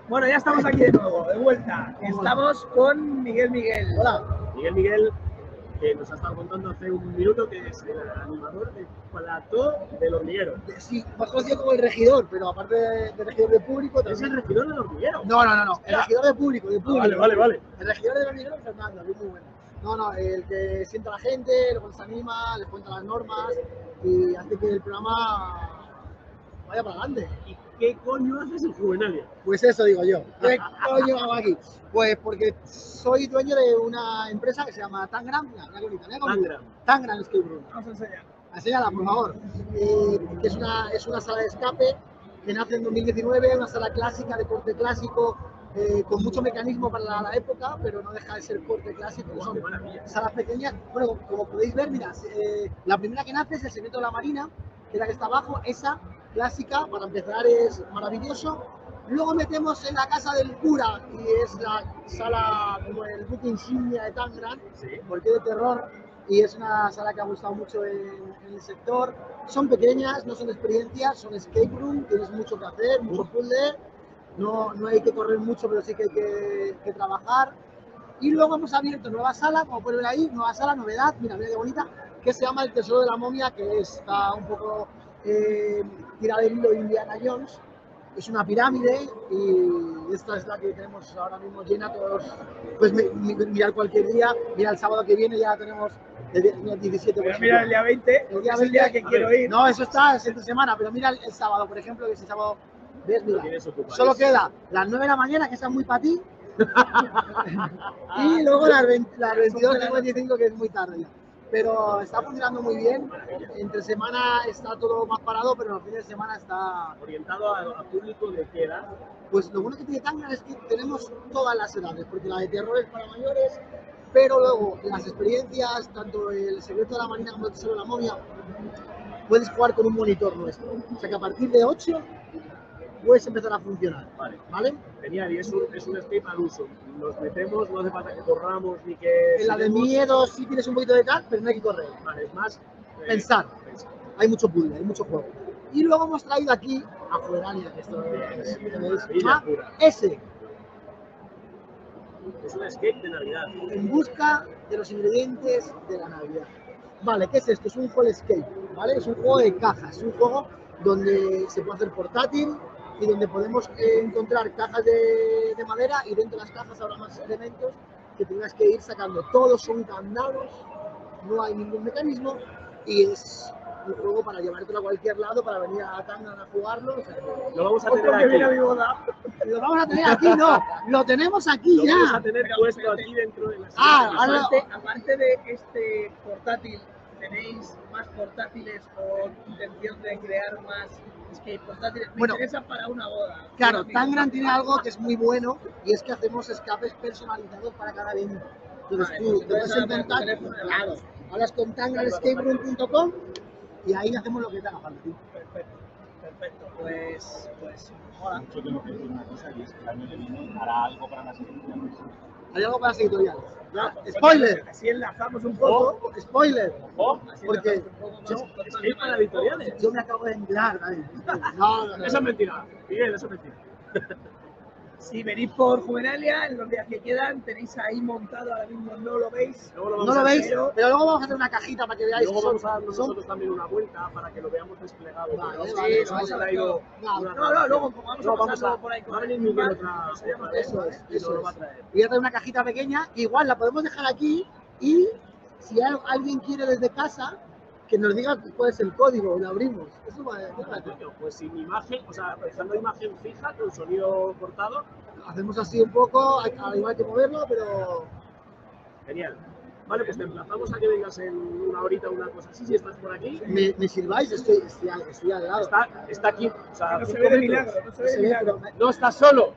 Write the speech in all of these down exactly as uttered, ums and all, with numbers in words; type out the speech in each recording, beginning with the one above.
Bueno, ya estamos aquí de nuevo, de vuelta. Estamos con Miguel Miguel. Hola. Miguel Miguel, que nos ha estado contando hace un minuto que es el animador de plató del hormiguero. Sí, más conocido como el regidor, pero aparte de, de regidor de público... ¿Es el regidor del hormiguero? No, no, no, no. El regidor de público, de público. Ah, vale, vale, vale. El regidor del hormiguero es Fernando, que es muy bueno. No, no, el que sienta a la gente, luego les anima, les cuenta las normas y hace que el programa vaya para adelante. ¿Y qué coño haces en Juvenalia? Pues eso digo yo. ¿Qué coño hago aquí? Pues porque soy dueño de una empresa que se llama Tangram. Mira, mira qué bonita, mira qué bonita. Tangram. Tangram Escape Room. Vamos a enseñar. Enséñala, por favor. Eh, que es una, es una sala de escape que nace en dos mil diecinueve, una sala clásica de corte clásico, eh, con mucho mecanismo para la, la época, pero no deja de ser corte clásico. Oh, Son qué maravilla. salas pequeñas. Bueno, como podéis ver, mira, eh, la primera que nace es el Secreto de la Marina, que es la que está abajo. Esa clásica, para empezar, es maravilloso. Luego metemos en la casa del cura, y es la sala como el buque insignia de Tangram, Sí. porque es de terror. Y es una sala que ha gustado mucho en, en el sector. Son pequeñas, no son experiencias, son escape room, tienes mucho que hacer, mucho puzzle, no, no hay que correr mucho, pero sí que hay que, que trabajar. Y luego hemos abierto nueva sala, como pueden ver ahí, nueva sala, novedad, mira, mira qué bonita, que se llama El Tesoro de la Momia, que está un poco eh, tirada del hilo de Indiana Jones. Es una pirámide y esta es la que tenemos ahora mismo llena todos. Pues mi, mi, mirar cualquier día, mira el sábado que viene ya tenemos el día diecisiete. Mira, mira el día veinte, el día es el día veinte, que quiero ir. No, eso está, es entre semana, pero mira el, el sábado, por ejemplo, que ese sábado, ves, mira, tienes ocupadísimo. solo queda las nueve de la mañana, que esa es muy para ti, y luego las, veinte, las veintidós cincuenta y cinco, que es muy tarde ya. Pero está funcionando muy bien. Entre semana está todo más parado, pero los fines de semana está... Orientado a, a público de qué edad. Pues lo bueno que tiene Tangram es que tenemos todas las edades, porque la de terror es para mayores, pero luego las experiencias, tanto el Secreto de la Marina como el Tesoro de la Momia, puedes jugar con un monitor nuestro. O sea que a partir de ocho puedes empezar a funcionar. Vale. ¿Vale? Genial, y es un, es un escape al uso. Nos metemos, no hace falta que corramos ni que... En la de sigamos. miedo sí tienes un poquito de cal, pero no hay que correr. Vale, es más... eh, Pensar. pensar. Hay mucho puzzle, hay mucho juego. Y luego hemos traído aquí a Juvenalia, que esto es, es Maravilla pura. ese, Es un escape de Navidad. en busca de los ingredientes de la Navidad. Vale, ¿qué es esto? Es un Hall Escape, ¿vale? Es un juego de cajas, es un juego donde se puede hacer portátil y donde podemos eh, encontrar cajas de, de madera, y dentro de las cajas habrá más elementos que tengas que ir sacando. Todos son candados, no hay ningún mecanismo y es un juego para llevártelo a cualquier lado, para venir a Tangram a jugarlo. O sea, Lo vamos a Otro tener que viene a aquí. mi boda. lo vamos a tener aquí, no, lo tenemos aquí Lo vamos a ya. tener puesto aquí dentro de la Ah, sala. ahora- Aparte, aparte de este portátil, ¿tenéis más portátiles o intención de crear más escape portátiles? Me Bueno, interesa para una boda. Claro, Un amigo. Tangram tiene algo que es muy bueno y es que hacemos escapes personalizados para cada evento. Entonces Vale, tú pues te puedes entonces encontrar, ahora por teléfono, claro, hablas con tangram escape room punto com y ahí hacemos lo que te haga falta. Perfecto, perfecto. Pues, pues, hola. Yo tengo que decir una cosa, y es que el año que viene hará algo para las ediciones. Hay algo para las editoriales. ¿Ya? Spoiler, Así enlazamos un poco. oh, spoiler, Oh, así porque enlazamos un poco yo, más con escape para editoriales. yo me acabo de enterar, David. No, no, no. Eso es mentira. Miguel, eso es mentira. Si venís por Juvenalia, en los días que quedan, tenéis ahí montado, ahora mismo no lo veis. Luego lo ¿No vamos lo a veis? hacer. Pero luego vamos a hacer una cajita para que veáis. Luego vamos a dar son- nosotros también una vuelta para que lo veamos desplegado. Vale, Porque vale, nos hemos vale. traído No, una No, no, luego como vamos No, a pasarlo por ahí va con a venir el Miguel feedback, otra, nos llama otra vez Eso es, y nos eso lo es. va a traer. Voy a traer una cajita pequeña, igual la podemos dejar aquí, y si al- alguien quiere desde casa, que nos diga cuál es el código y lo abrimos. Eso va, ¿qué parece? Coño, pues sin imagen, o sea, dejando imagen fija con sonido cortado, Hacemos así un poco, hay- al igual que moverlo, pero genial. Vale, pues te emplazamos a que vengas en una horita o una cosa así, si estás por aquí. me, me sirváis, estoy, estoy, al, estoy al lado. Está, está aquí, o sea, No se cinco ve de metros. milagro, no se No ve se de ve, milagro. pero No estás solo.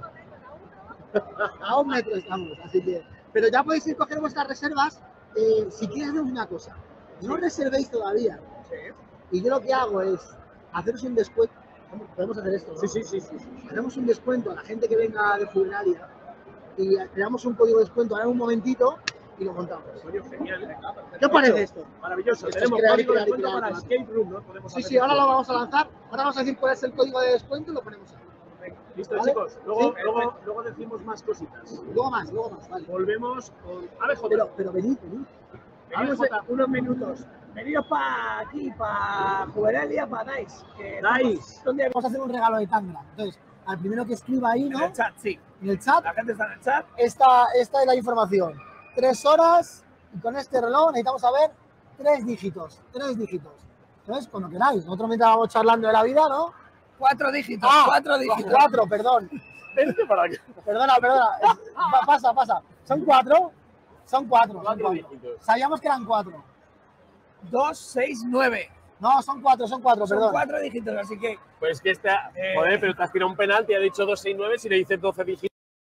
a un metro estamos, así que... Pero ya podéis ir a coger vuestras reservas. Eh, si quieres, hacemos una cosa. No reservéis todavía. Sí. Y yo lo que hago es haceros un descuento. Podemos hacer esto, ¿no? Sí, sí, sí, sí, sí. Hacemos un descuento a la gente que venga de Juvenalia y creamos un código de descuento ahora en un momentito y lo montamos. Coño, genial. ¿Qué os parece esto? Maravilloso. Esto es Tenemos crear y código de crear y descuento crear, para crear. Escape Room, ¿no? Podemos Sí, hacer sí, ahora esto. lo vamos a lanzar. Ahora vamos a decir cuál es el código de descuento y lo ponemos ahí. Venga. Listo, ¿Vale? chicos. Luego, Sí. luego, luego decimos más cositas. Luego más, luego más, vale. Volvemos con A B J. Pero, pero venid, venid. Vamos a unos minutos. Venidos para aquí, para Juvenalia, para Dice. que Dice. ¿Dónde Vamos a hacer un regalo de Tangra. Entonces, al primero que escriba ahí, ¿no? En el chat, sí. En el chat, La gente está en el chat. esta, esta es la información. Tres horas y con este reloj necesitamos saber tres dígitos. Tres dígitos. Entonces, cuando queráis. Nosotros mientras vamos charlando de la vida, ¿no? Cuatro dígitos, Ah, cuatro dígitos. Cuatro, perdón. Vente para acá. Perdona, perdona. Es- pa- pasa, pasa. ¿Son cuatro? Son cuatro. son Cuatro cuatro. dígitos. Sabíamos que eran cuatro. Dos, seis, nueve. No, son cuatro, son cuatro, Son perdón. cuatro dígitos, así que Pues que esta. Eh. Joder, pero te has tirado un penalti, ha dicho dos seis nueve, si le dices doce dígitos.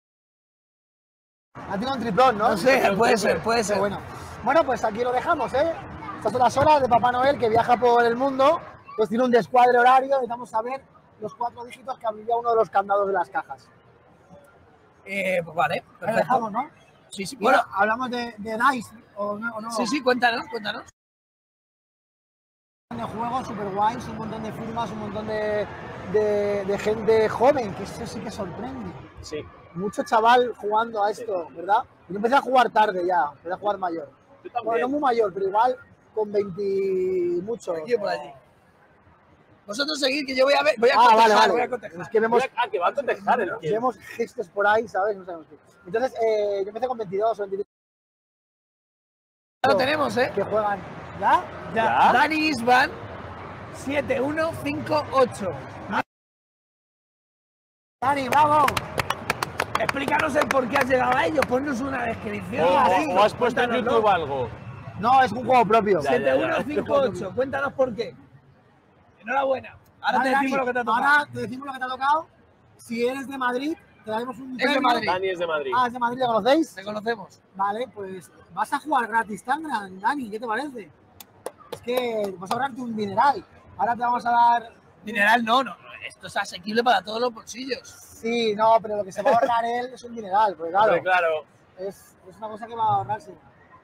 Ha tirado un triplón, ¿no? no sé, puede ser, puede Pero ser. bueno. Bueno, pues aquí lo dejamos, ¿eh? Estas son las horas de Papá Noel que viaja por el mundo. Pues tiene un descuadre horario. Necesitamos saber los cuatro dígitos que abriría uno de los candados de las cajas. Eh, pues vale, Ahí lo perfecto. dejamos, ¿no? Sí, sí, Bueno, bueno, hablamos de, de Dice, ¿o no? o no? sí, sí, cuéntanos, cuéntanos. De juegos super guays, un montón de firmas, un montón de, de, de gente joven, que eso sí que sorprende. Sí. Mucho chaval jugando a esto, ¿verdad? Yo empecé a jugar tarde ya, empecé a jugar mayor. Yo Bueno, no también. muy mayor, pero igual con veinte mucho. Aquí o por allí. Vosotros seguid, que yo voy a ver, voy a Ah, cotejar, vale, vale. voy a cotejar. Es que vemos, Ah, que va a cotejar el tío. vemos gestos por ahí, ¿sabes? No sabemos qué. Entonces, eh, yo empecé con veintidós o veintitrés Ya lo tenemos, ¿eh? que juegan. ¿Ya? Ya. ¿Ya? Dani Isban, siete uno cinco ocho. Dani, bravo. Explícanos el por qué has llegado a ello, ponnos una descripción. O, así, o has puesto en cuéntanoslo. YouTube algo. No, es un juego propio. Ya, ya, siete uno cinco ocho, cuéntanos por qué. Enhorabuena. Ahora Vale, te decimos Dani, lo que te ha tocado. Ahora te decimos lo que te ha tocado. Si eres de Madrid, te daremos un Es de premio. Madrid. Dani es de Madrid. Ah, es de Madrid, ¿lo conocéis? Te conocemos. Vale, pues vas a jugar gratis Tangra, Dani, ¿qué te parece? Es que vas a ahorrarte un dineral. Ahora te vamos a dar... Mineral no, no, no, esto es asequible para todos los bolsillos. Sí, no, pero lo que se va a ahorrar él es un dineral, porque claro, Hombre, claro. es, es una cosa que va a ahorrarse.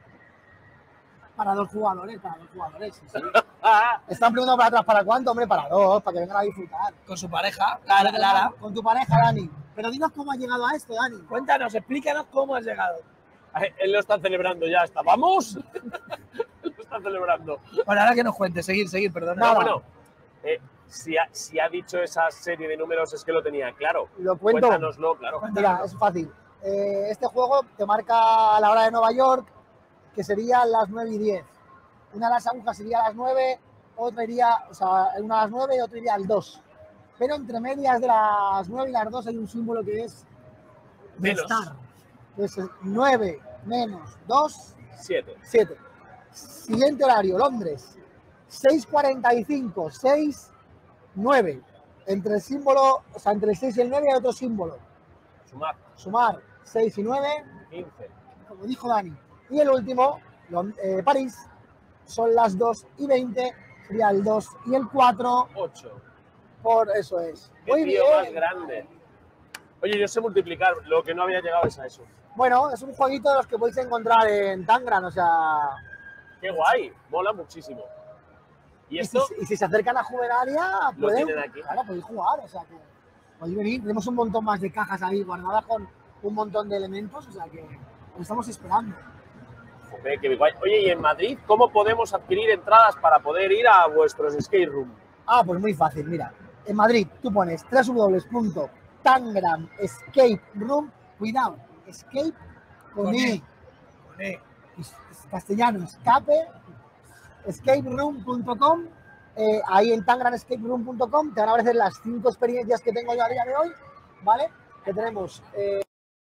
Para dos jugadores, para dos jugadores, sí, sí. Ah, Están preguntando para atrás, ¿para cuánto? Hombre, para dos, para que vengan a disfrutar. Con su pareja, Lara. Lara. Con tu pareja, Dani. Pero dinos cómo has llegado a esto, Dani. Cuéntanos, explícanos cómo has llegado. él lo está celebrando ya hasta. ¡Vamos! Él lo está celebrando. Bueno, ahora que nos cuentes, seguir, seguir, perdona. No, bueno, eh, si, ha, si ha dicho esa serie de números es que lo tenía claro. Lo cuento. Cuéntanoslo, claro. Mira, es fácil. Eh, este juego te marca la hora de Nueva York, que sería las nueve y diez. Una de las agujas sería a las nueve, otra iría, o sea, una a las nueve y otra iría al dos. Pero entre medias de las nueve y las dos hay un símbolo que es Menos. restar. Entonces, nueve menos dos, Siete. siete. Siguiente horario, Londres. seis cuarenta y cinco, seis, nueve. Entre el símbolo, o sea, entre el seis y el nueve hay otro símbolo. Sumar. Sumar seis y nueve, quince. como dijo Dani. Y el último, Lon- eh, París, son las dos y veinte, sería el dos y el cuatro, ocho. por eso es. Qué Muy tío bien. más grande. Oye, yo sé multiplicar. Lo que no había llegado es a eso. Bueno, es un jueguito de los que podéis encontrar en Tangram, o sea... Qué guay. Mola muchísimo. ¿Y Y esto? si, y si se acercan a Juvenalia, Lo pueden, tienen aquí. claro, podéis jugar, o sea que podéis venir. Tenemos un montón más de cajas ahí guardadas con un montón de elementos, o sea que os estamos esperando. Joder, qué guay. Oye, y en Madrid, ¿cómo podemos adquirir entradas para poder ir a vuestros skate room? Ah, pues muy fácil, mira. En Madrid tú pones w w w punto tangram escape room, cuidado, escape con, Con E, E. Con E. es- es castellano, escape, escape room punto com. Eh, ahí en tangram escape room punto com te van a aparecer las cinco experiencias que tengo yo a día de hoy, ¿vale? Que tenemos, eh,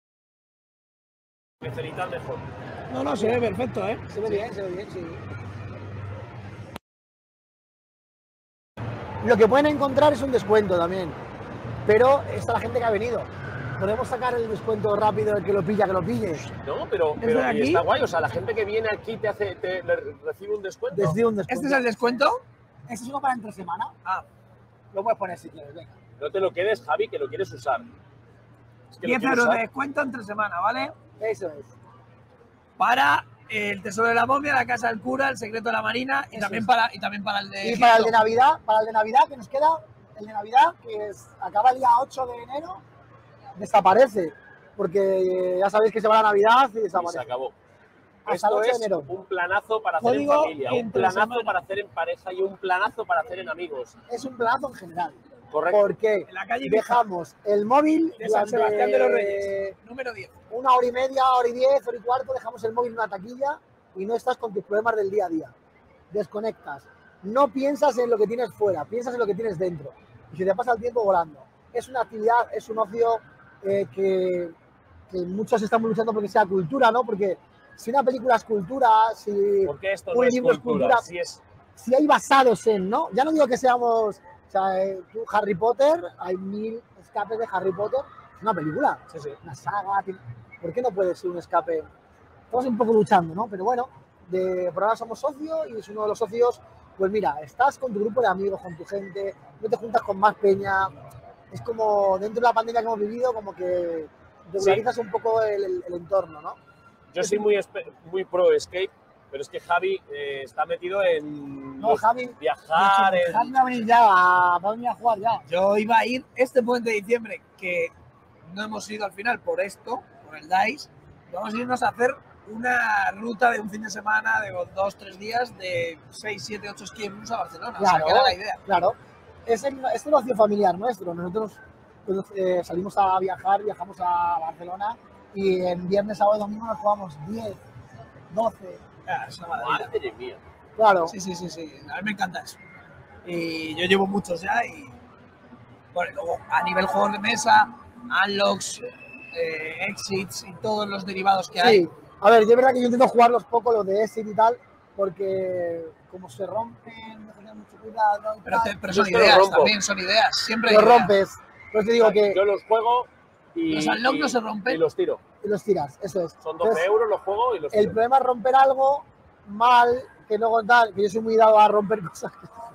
Necesitas mejor. No, no, se ve perfecto, ¿eh? se ve bien, se ve bien, sí. Lo que pueden encontrar es un descuento también, pero está la gente que ha venido. Podemos sacar el descuento rápido, el que lo pilla, que lo pille. No, pero, ¿Es pero de y aquí? está guay. O sea, la gente que viene aquí te hace, te, le recibe un descuento. Desde un descuento. ¿Este es el descuento? Este es uno para entre semana. Ah, Lo puedes poner si quieres, venga. No te lo quedes, Javi, que lo quieres usar. Es que lo diez quiero euros de usar. descuento entre semana, ¿vale? Eso es. Para el Tesoro de la Momia, la Casa del Cura, el Secreto de la Marina y Eso también es. para y también para el de Y para el de Egipto. Navidad, para el de Navidad, que nos queda el de Navidad, que es, acaba el día ocho de enero, desaparece. Porque ya sabéis que se va la Navidad y Y desaparece. se acabó. Hasta Esto el ocho de es enero. un planazo para hacer Código en familia, un entre planazo semana. para hacer en pareja y un planazo para hacer en amigos. Es un planazo en general. Correcto. Porque En la calle dejamos el móvil de San durante Sebastián de los Reyes. Número diez. una hora y media, hora y diez, hora y cuarto, dejamos el móvil en una taquilla y no estás con tus problemas del día a día. Desconectas. No piensas en lo que tienes fuera, piensas en lo que tienes dentro. Y se te pasa el tiempo volando. Es una actividad, es un ocio eh, que, que muchos estamos luchando porque sea cultura, ¿no? Porque si una película es cultura, si Porque esto un no es libro es cultura, cultura, si es si hay basados en, ¿no? Ya no digo que seamos, o sea, eh, tú, Harry Potter, hay mil escapes de Harry Potter, es una película, sí, sí. una saga, tiene- ¿por qué no puede ser un escape? Estamos un poco luchando, ¿no? Pero bueno, de, por ahora somos socios y es uno de los socios, pues mira, estás con tu grupo de amigos, con tu gente, no te juntas con más peña, es como dentro de la pandemia que hemos vivido, como que regularizas un poco el, el- el entorno, ¿no? Yo soy muy, espe- muy pro escape, pero es que Javi eh, está metido en No, los- Javi, viajar, en- Javi va a venir ya, a, va a venir a jugar ya. Yo iba a ir este puente de diciembre, que no hemos ido al final por esto, por el DICE. Vamos a irnos a hacer una ruta de un fin de semana, de dos, tres días, de seis, siete, ocho escape rooms a Barcelona. O sea, Claro, que era la idea. claro. Es el, es el ocio familiar nuestro. Nosotros pues, eh, salimos a viajar, viajamos a Barcelona y en viernes, sábado y domingo nos jugamos diez, doce. Ah, es una maravilla. Madre mía. Claro, Sí, sí, sí, sí. A mí me encanta eso. Y yo llevo muchos ya y bueno, luego a nivel juegos de mesa, unlocks, eh, exits y todos los derivados que hay. sí. A ver, yo es verdad que yo intento jugarlos poco, los de exit y tal, porque como se rompen, hay que tener mucho cuidado. y Pero, tal, te- pero Yo son es que lo ideas rompo. también, son ideas. Siempre hay los ideas. rompes. Por eso te digo que Yo los juego y, Los unlock y- no se rompen. y los tiro. los tiras, eso es. Son doce Entonces, euros los juego y los el tiro. problema es romper algo mal, que no contar, que yo soy muy dado a romper cosas.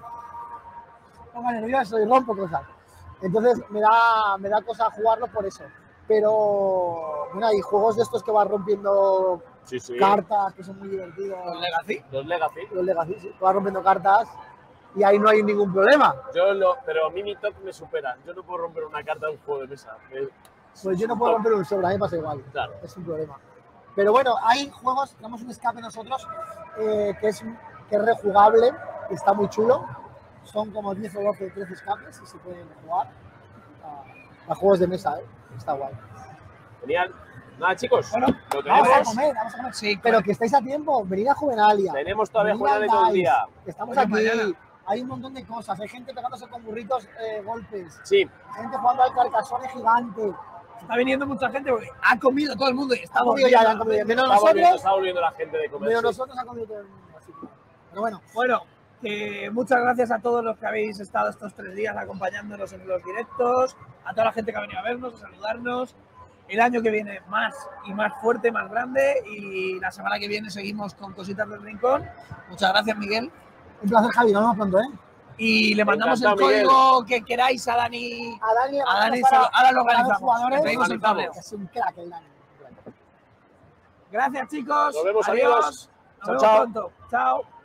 Pongo nervioso y rompo cosas. Entonces me da, me da cosa jugarlo por eso. Pero bueno, hay juegos de estos que vas rompiendo Sí, sí. cartas, que son muy divertidos. Los Legacy. Los Legacy. Los Legacy, sí, vas rompiendo cartas y ahí no hay ningún problema. Yo lo, pero a mí mi top me supera. Yo no puedo romper una carta de un juego de mesa. Me- Pues yo no puedo romper un sobre, a mí me pasa igual. Claro. Es un problema. Pero bueno, hay juegos, tenemos un escape nosotros eh, que, es, que es rejugable, que está muy chulo. Son como diez o doce, trece escapes y se pueden jugar a, a juegos de mesa, ¿eh? Está guay. Genial. Nada, chicos. Bueno, lo Vamos a tenemos. comer, vamos a comer. Sí, Pero correcto. que estáis a tiempo, venid a Juvenalia. Tenemos todavía venid al Juvenalia todo el Dice, día. que Estamos Oye, aquí, mañana. hay un montón de cosas, hay gente pegándose con burritos eh, golpes, Sí, gente jugando al Carcassonne gigante. Está viniendo mucha gente porque ha comido todo el mundo y Ha estamos comido ya, ya han comido. Menos está volviendo, nosotros, está volviendo la gente de comer. menos sí. nosotros ha comido todo el mundo. Así que, pero bueno, Bueno, que muchas gracias a todos los que habéis estado estos tres días acompañándonos en los directos, a toda la gente que ha venido a vernos, a saludarnos. El año que viene más y más fuerte, más grande, y la semana que viene seguimos con Cositas del Rincón. Muchas gracias, Miguel. un placer, Javi, nos vemos pronto, ¿eh? Y le mandamos el Encantado, Miguel. código que queráis a Dani. A Dani, le A Dani mandamos se lo- ahora lo para los organizamos. jugadores. Le pedimos el Organizamos. torneo. Es un crack el Dani. Gracias, chicos. Nos vemos, Adiós. amigos. Nos Chao, vemos chao. pronto. Chao.